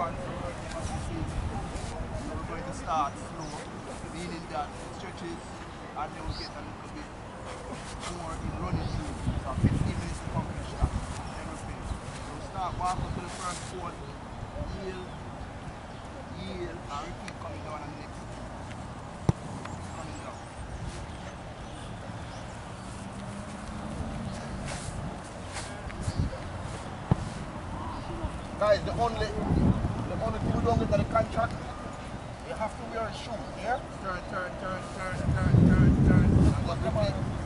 once the work as you see, we're going to start slow, meaning that stretches and they will get a little bit more in running through. So 15 minutes to complete that. Never fail. So start walk up to the first foot, yield, yield, and repeat coming down on the next. Coming down. Guys, the only thing we don't get to the contract, you have to wear a shoe, yeah? Turn, and just repeat.